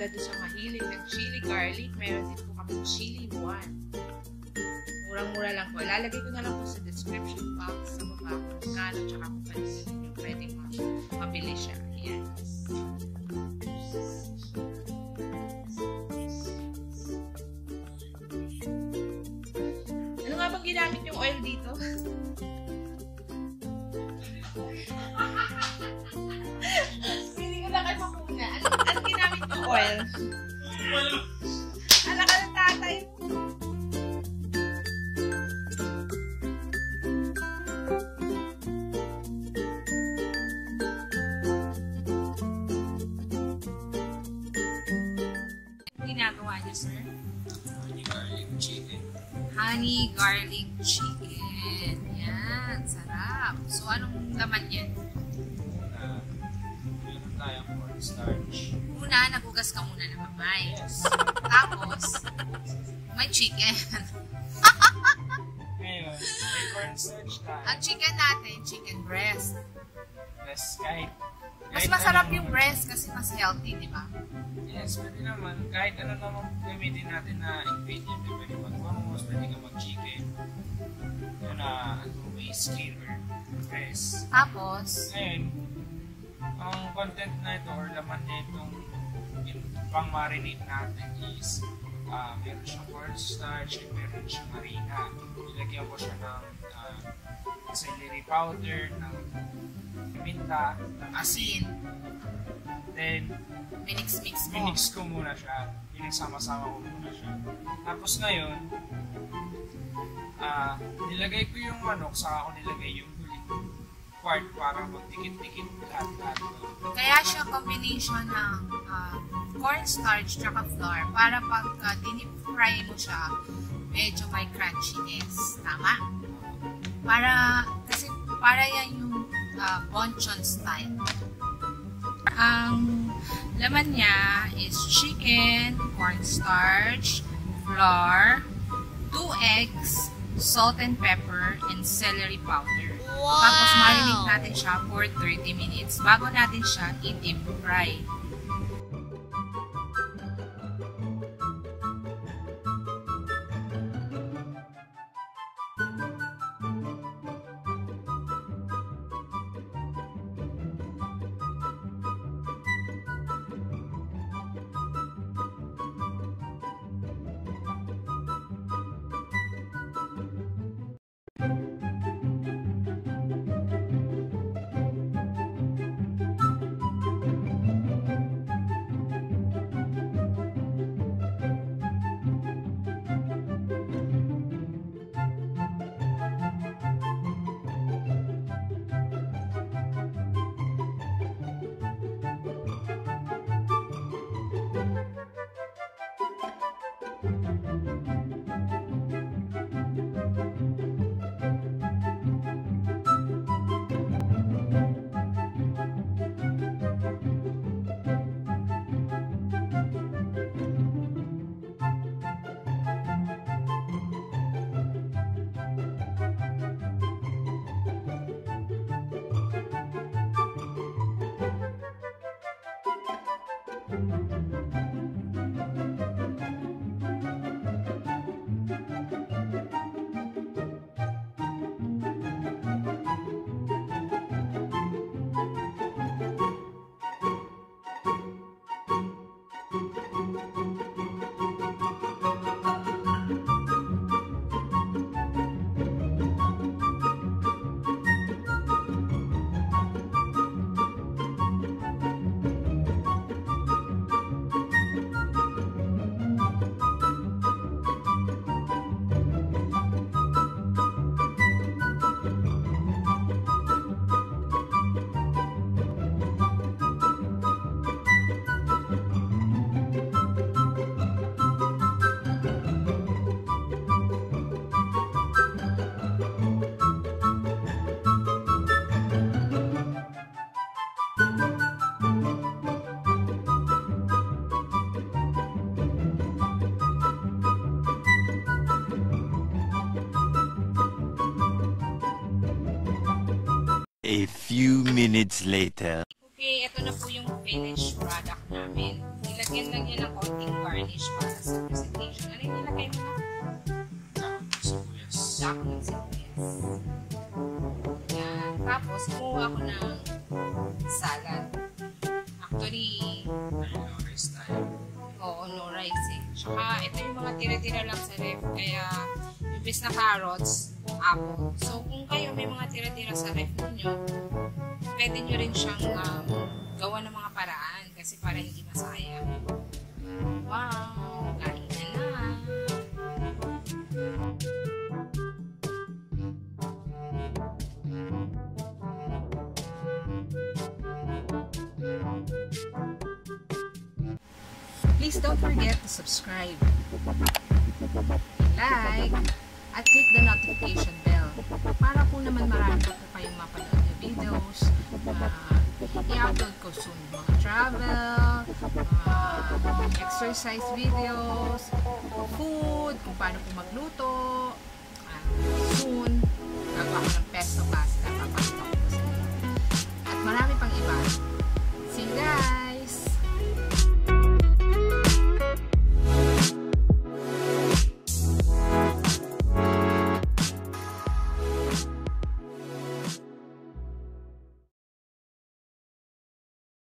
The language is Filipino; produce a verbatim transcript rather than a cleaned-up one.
talaga doon sa mahilig ng chili garlic, meron din po kami chili one. Murang-mura lang po. Ilalagay ko na lang po sa description box sa baba kung magkano tsaka kung paano nyo pwedeng mabili siya. Ayan. Ano nga bang ginamit yung oil dito? Hindi ko na kayo makuna. Ano, ano ginamit yung oil? Ala ka ng tatay mo. Ginagawa niyo, sir? Honey garlic chicken. Honey garlic chicken. Yan, sarap. So, anong laman yan? Una, meron tayong cornstarch. Una, nagugas ka muna ng kamay. Yes. Tapos, may chicken. Ngayon, may cornstarch tayo. Ang chicken natin, chicken breast. Yes, kahit, Mas kahit masarap ano yung naman. breast kasi mas healthy, di ba? Yes, pwede naman. Kahit ano naman gamitin natin na ingredient, pwede mag-hummus, pwede ka mag-chicken. Yun na, ano, may skin or breast. Tapos, Ngayon, ang content na ito or laman na itong pang-marinate natin is uh, meron siyang cornstarch and meron siyang harina. Ilagyan ko siya ng uh, celery powder, ng minta, ng asin. Then, minix-mix mo. minix ko muna siya. Pinagsama-sama ko muna siya. Tapos ngayon, uh, nilagay ko yung manok, saka ako nilagay yung huling part para magdikit-dikit lahat-lahat. Kaya siya combination ng uh, cornstarch tsaka flour para pag uh, dinip-fry mo siya, medyo may crunchiness. Tama? Para, kasi para yan yung uh, bonchon style. Ang laman niya is chicken, cornstarch, flour, two eggs, salt and pepper, and celery powder. Wow! Tapos marinate natin siya for thirty minutes bago natin siya i-deep fry. A few minutes later. Okay, ito na po yung finished product namin. Ilagyan lang yan ng konting garnish para sa presentation. Ano yung nilagay mo na? Dahon ng sibuyas. Dahon ng sibuyas. Yan. Tapos, kumuha ako ng salad. Actually, Ay, no rice tayo. oo, no rice eh. Tsaka, ito yung mga tira-tira lang sa ref. Kaya, imbis na carrots, apple. So, kung kayo may mga tira-tira sa ref ninyo, pwede nyo rin siyang um, gawa ng mga paraan kasi para hindi masayang. Wow! Kain na na! Please don't forget to subscribe, like, at click the notification bell para po naman marami po kayong mapanood na videos. Uh, I-upload ko soon mga travel, uh, exercise videos, food, kung paano po magluto. Uh, soon, gagawa ko ng pesto pasta, papasok ko sa inyo. At marami pang iba. See you guys!